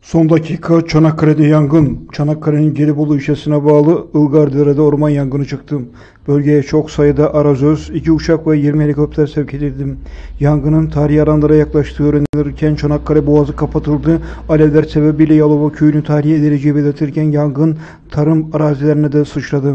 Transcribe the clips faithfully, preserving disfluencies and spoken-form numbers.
Son dakika Çanakkale'de yangın. Çanakkale'nin Gelibolu ilçesine bağlı Ilgardere'de orman yangını çıktı. Bölgeye çok sayıda arazöz, iki uçak ve yirmi helikopter sevk edildi. Yangının tarihi alanlara yaklaştığı öğrenilirken Çanakkale Boğazı kapatıldı. Alevler sebebiyle Yalova köyünün tarihi edileceği belirtilirken yangın tarım arazilerine de sıçradı.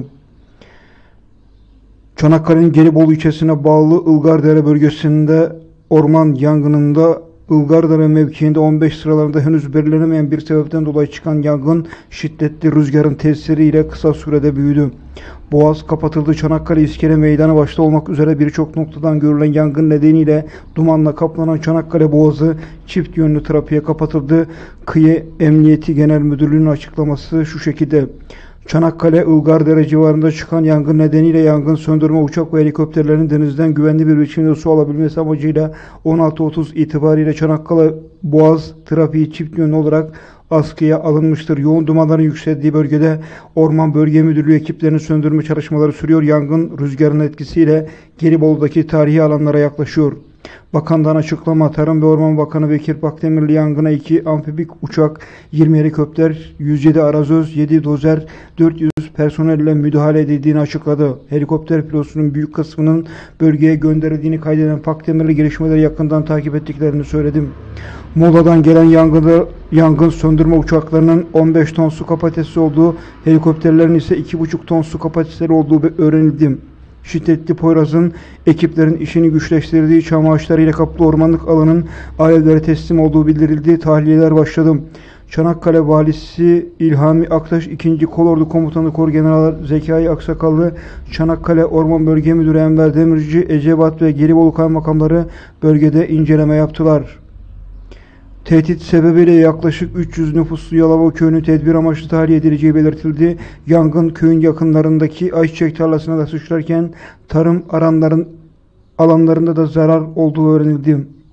Çanakkale'nin Gelibolu ilçesine bağlı Ilgardere bölgesinde orman yangınında Ilgardere mevkiinde on beş sıralarında henüz belirlenemeyen bir sebepten dolayı çıkan yangın şiddetli rüzgarın tesiriyle kısa sürede büyüdü. Boğaz kapatıldı. Çanakkale İskele Meydanı başta olmak üzere birçok noktadan görülen yangın nedeniyle dumanla kaplanan Çanakkale Boğazı çift yönlü trafiğe kapatıldı. Kıyı Emniyeti Genel Müdürlüğü'nün açıklaması şu şekilde: Çanakkale Ilgardere civarında çıkan yangın nedeniyle yangın söndürme uçak ve helikopterlerin denizden güvenli bir biçimde su alabilmesi amacıyla on altı otuz itibariyle Çanakkale Boğaz trafiği çift yönlü olarak askıya alınmıştır. Yoğun dumanların yükseldiği bölgede Orman Bölge Müdürlüğü ekiplerinin söndürme çalışmaları sürüyor. Yangın rüzgarın etkisiyle Gelibolu'daki tarihi alanlara yaklaşıyor. Bakandan açıklama: Tarım ve Orman Bakanı Bekir Pakdemirli yangına iki amfibik uçak, yirmi helikopter, yüz yedi arazöz, yedi dozer, dört yüz personelle müdahale edildiğini açıkladı. Helikopter pilotunun büyük kısmının bölgeye gönderildiğini kaydeden Pakdemirli gelişmeleri yakından takip ettiklerini söyledim. Muğla'dan gelen yangını, yangın söndürme uçaklarının on beş ton su kapasitesi olduğu, helikopterlerin ise iki buçuk ton su kapasiteli olduğu öğrenildi. Şiddetli Poyraz'ın ekiplerin işini güçleştirdiği çam ağaçlarıyla kaplı ormanlık alanın alevlere teslim olduğu bildirildi. Tahliyeler başladı. Çanakkale Valisi İlhami Aktaş, ikinci Kolordu Komutanı Korgeneral Zekai Aksakallı, Çanakkale Orman Bölge Müdürü Enver Demirci, Ecebat ve Gelibolu Kaymakamları bölgede inceleme yaptılar. Tehdit sebebiyle yaklaşık üç yüz nüfuslu Yalova köyünün tedbir amaçlı tahliye edileceği belirtildi. Yangın köyün yakınlarındaki ayçiçek tarlasına da sıçrarken tarım alanların, alanlarında da zarar olduğu öğrenildi.